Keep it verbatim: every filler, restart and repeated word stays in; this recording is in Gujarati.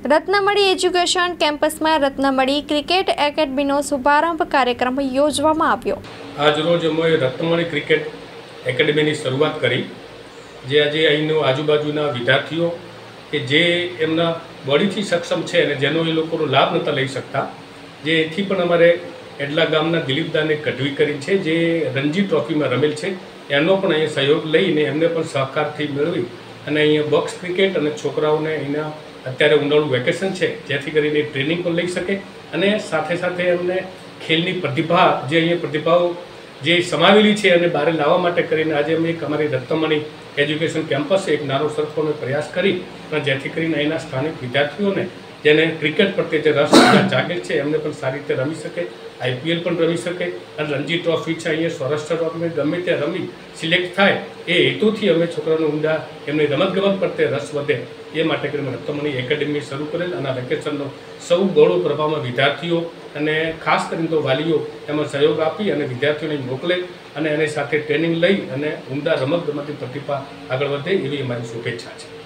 રત્નમણી એજ્યુકેશન કેમ્પસમાં રત્નમણી ક્રિકેટ એકેડમીનો શુભારંભ કાર્યક્રમ યોજવામાં આવ્યો। આજરોજ અમે રત્નમણી ક્રિકેટ એકેડમીની શરૂઆત કરી, જે આજે અહીંનો આજુબાજુના વિદ્યાર્થીઓ કે જે એમના બોડીથી સક્ષમ છે અને જેનો એ લોકોનો લાભ નહોતા લઈ શકતા, જે એથી પણ અમારે એડલા ગામના દિલીપદાને કઢવી કરી છે, જે રણજી ટ્રોફીમાં રમેલ છે, એનો પણ અહીંયા સહયોગ લઈને એમને પણ સહકારથી મેળવી અને અહીંયા બોક્સ ક્રિકેટ અને છોકરાઓને અહીંના અત્યારે ઉનાળુ વેકેશન છે, જેથી કરીને ટ્રેનિંગ પણ લઈ શકે અને સાથે સાથે એમને ખેલની પ્રતિભા જે અહીંયા પ્રતિભાઓ જે સમાવેલી છે અને બહાર લાવવા માટે કરીને આજે અમે એક અમારી રત્નમણી એજ્યુકેશન કેમ્પસ એક નાનો સરખો અમે પ્રયાસ કરી અને જેથી કરીને અહીંના સ્થાનિક વિદ્યાર્થીઓને જેને ક્રિકેટ પ્રત્યે જે રસ જાગે છે એમને પણ સારી રીતે રમી શકે, આઈપીએલ પણ રમી શકે અને રણજી ટ્રોફી છે અહીંયા સૌરાષ્ટ્ર ટ્રોફી ગમે ત્યાં રમી સિલેક્ટ થાય એ હેતુથી અમે છોકરાઓને ઊંડા એમની રમતગમત પ્રત્યે રસ વધે એ માટે કરીને રત્નમણી એકેડમી શરૂ કરેલ અને વેકેશનનો સૌ બહોળો પ્રભાવમાં વિદ્યાર્થીઓ અને ખાસ કરીને તો વાલીઓ એમાં સહયોગ આપી અને વિદ્યાર્થીઓને મોકલે અને એની સાથે ટ્રેનિંગ લઈ અને ઊંડા રમતગમતની પ્રતિભા આગળ વધે એવી અમારી શુભેચ્છા છે।